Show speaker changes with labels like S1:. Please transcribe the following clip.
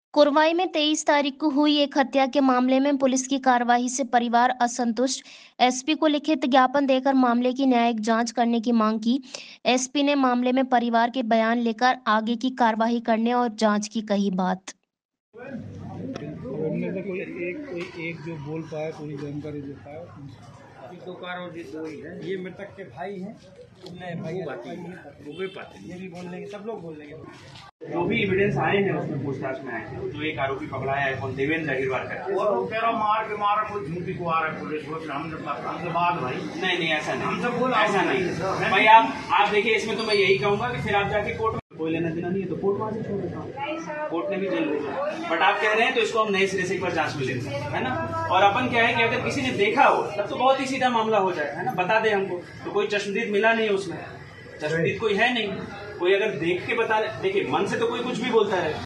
S1: कोरवाई में 23 तारीख को हुई एक हत्या के मामले में पुलिस की कार्रवाई से परिवार असंतुष्ट। एसपी को लिखित ज्ञापन देकर मामले की न्यायिक जांच करने की मांग की। एसपी ने मामले में परिवार के बयान लेकर आगे की कार्रवाई करने और जांच की कही बात।
S2: उनमें से कोई एक जो बोल पाए, पूरी जानकारी दे पाए।
S3: दो ही है। ये मृतक के भाई हैं। वो भी पाते ये भी बोल लेंगे, सब लोग बोल लेंगे।
S4: जो भी एविडेंस आए हैं उसमें पूछताछ में आए हैं। जो एक आरोपी पकड़ा है कौन, देवेंद्र अग्रवाल का,
S3: और वो कह रहा मार के मारा, कोई झूठी को आ रहा है पुलिस को, हमसे बात भाई।
S4: नहीं ऐसा नहीं,
S3: हमसे बोला
S4: ऐसा नहीं भाई। आप देखिए, इसमें तो मैं यही कहूंगा कि फिर आप जाके कोर्ट में, कोई लेना देना नहीं है तो कोर्ट वहां से छोड़ देता हूँ, कोर्ट ने भी जेल भेजा। बट आप कह रहे हैं तो इसको हम नए सिरे से एक बार जांच में लेंगे, है ना। और अपन क्या है कि अगर किसी ने देखा हो तब तो बहुत ही सीधा मामला हो जाए, है ना। बता दे हमको, तो कोई चश्मदीद मिला नहीं उसमें, चश्मदीद कोई है नहीं। कोई अगर देख के बता, देखिए मन से तो कोई कुछ भी बोलता है।